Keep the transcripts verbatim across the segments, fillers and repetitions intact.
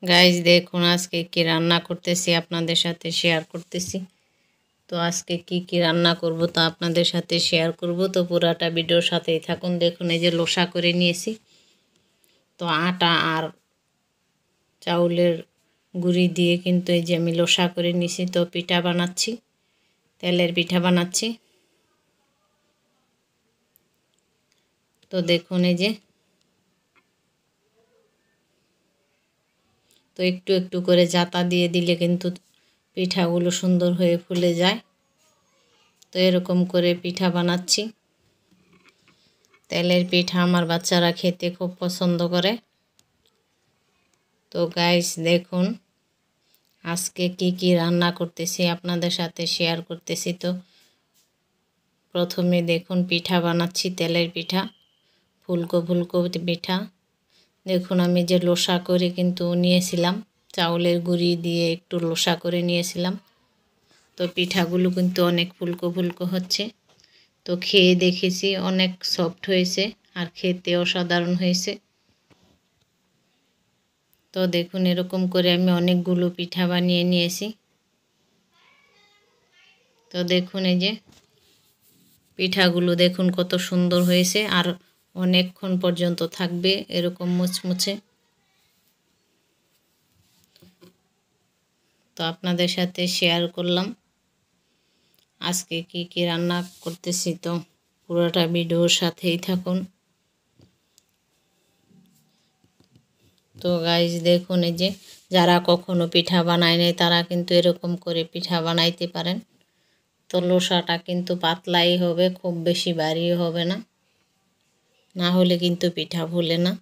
Guys দেখুন আজকে কি রান্না করতেছি আপনাদের সাথে শেয়ার করতেছি। তো আজকে কি কি রান্না করব তা আপনাদের সাথে শেয়ার করব, তো পুরাটা ভিডিওর সাথেই থাকুন। দেখুন এই যে লোসা করে নিয়েছি, তো আটা আর চাউলের গুঁড়ি দিয়ে কিন্তু এই যে আমি লোসা করে নিয়েছি। তো পিঠা বানাচ্ছি, তেলের পিঠা বানাচ্ছি। তো দেখুন এই যে, তো একটু একটু করে জাতা দিয়ে দিলে কিন্তু পিঠাগুলো সুন্দর হয়ে ফুলে যায়। তো এরকম করে পিঠা বানাচ্ছি। তেলের পিঠা আমার বাচ্চারা খেতে খুব পছন্দ করে। তো গাইস দেখুন আজকে কি কি রান্না করতেছি আপনাদের সাথে শেয়ার করতেছি। তো প্রথমে দেখুন পিঠা বানাচ্ছি, তেলের পিঠা, ফুলকো ফুলকো পিঠা। দেখুন আমি যে লোসা করে কিন্তু নিয়েছিলাম, চাউলের গুঁড়ি দিয়ে একটু লোসা করে নিয়েছিলাম। তো পিঠাগুলো কিন্তু অনেক ফুলকো ফুলকো হচ্ছে। তো খেয়ে দেখেছি অনেক সফট হয়েছে আর খেতে অসাধারণ হয়েছে। তো দেখুন এরকম করে আমি অনেকগুলো পিঠা বানিয়ে নিয়েছি। তো দেখুন এই যে পিঠাগুলো দেখুন কত সুন্দর হয়েছে আর অনেকক্ষণ পর্যন্ত থাকবে এরকম মুচমুচে। তো আপনাদের সাথে শেয়ার করলাম আজকে কি কি রান্না করতেছি। তো পুরোটা ভিডিওর সাথেই থাকুন। তো গাইস দেখুন এই যে যারা কখনো পিঠা বানায় নাই তারা কিন্তু এরকম করে পিঠা বানাইতে পারেন। তো লোসাটা কিন্তু পাতলাই হবে, খুব বেশি ভারী হবে না, না হলে কিন্তু পিঠা ফুলে না।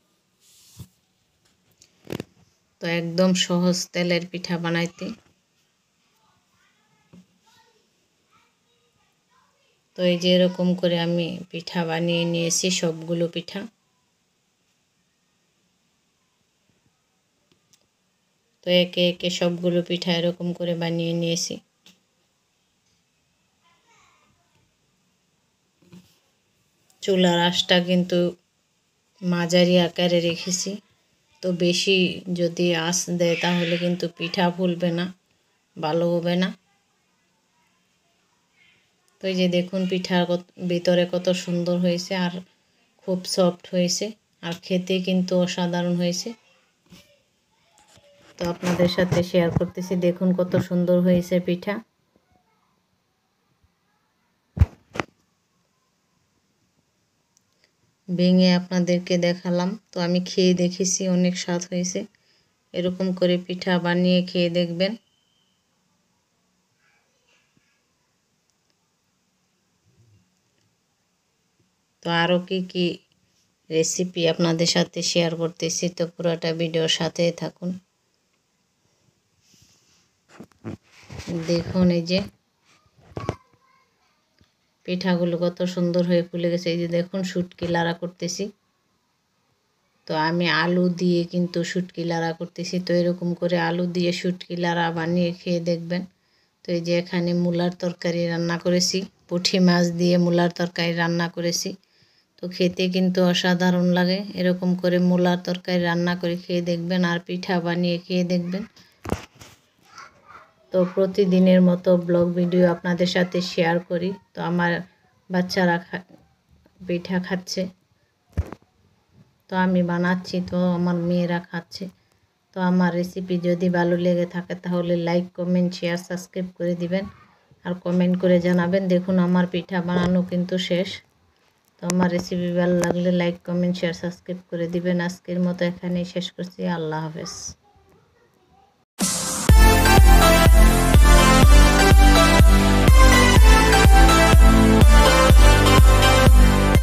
তো একদম সহজ তেলের পিঠা বানাইতে। তো এই যে এরকম করে আমি পিঠা বানিয়ে নিয়েছি, সবগুলো পিঠা। তো একে একে সবগুলো পিঠা এরকম করে বানিয়ে নিয়েছি। চুলার আঁচটা কিন্তু মাঝারি আকারে রেখেছি। তো বেশি যদি আঁচ দেয় তাহলে কিন্তু পিঠা ফুলবে না, ভালো হবে না। তো এই যে দেখুন পিঠার ভিতরে কত সুন্দর হয়েছে আর খুব সফট হয়েছে আর খেতে কিন্তু অসাধারণ হয়েছে। তো আপনাদের সাথে শেয়ার করতেছি, দেখুন কত সুন্দর হয়েছে পিঠা। ভেঙে আপনাদেরকে দেখালাম। তো আমি খেয়ে দেখেছি, অনেক স্বাদ হয়েছে। এরকম করে পিঠা বানিয়ে খেয়ে দেখবেন। তো আরও কি কি রেসিপি আপনাদের সাথে শেয়ার করতেছি, তো পুরোটা ভিডিওর সাথে থাকুন। দেখুন এই যে পিঠাগুলো কত সুন্দর হয়ে ফুলে গেছে। এই যে দেখুন শুটকি লাড়া করতেছি। তো আমি আলু দিয়ে কিন্তু শুটকি লাড়া করতেছি। তো এরকম করে আলু দিয়ে শুটকি লাড়া বানিয়ে খেয়ে দেখবেন। তো এই যে এখানে মূলার তরকারি রান্না করেছি, পুঁটি মাছ দিয়ে মূলার তরকারি রান্না করেছি। তো খেতে কিন্তু অসাধারণ লাগে। এরকম করে মূলার তরকারি রান্না করে খেয়ে দেখবেন আর পিঠা বানিয়ে খেয়ে দেখবেন। তো প্রতিদিনের মতো ব্লগ ভিডিও আপনাদের সাথে শেয়ার করি। তো আমার বাচ্চারা পিঠা খাচ্ছে, তো আমি বানাচ্ছি, তো আমার মেয়েরা খাচ্ছে। তো আমার রেসিপি যদি ভালো লেগে থাকে তাহলে লাইক, কমেন্ট, শেয়ার, সাবস্ক্রাইব করে দিবেন আর কমেন্ট করে জানাবেন। দেখুন আমার পিঠা বানানো কিন্তু শেষ। তো আমার রেসিপি ভালো লাগলে লাইক, কমেন্ট, শেয়ার, সাবস্ক্রাইব করে দিবেন। আজকের মতো এখানেই শেষ করছি। আল্লাহ হাফেজ।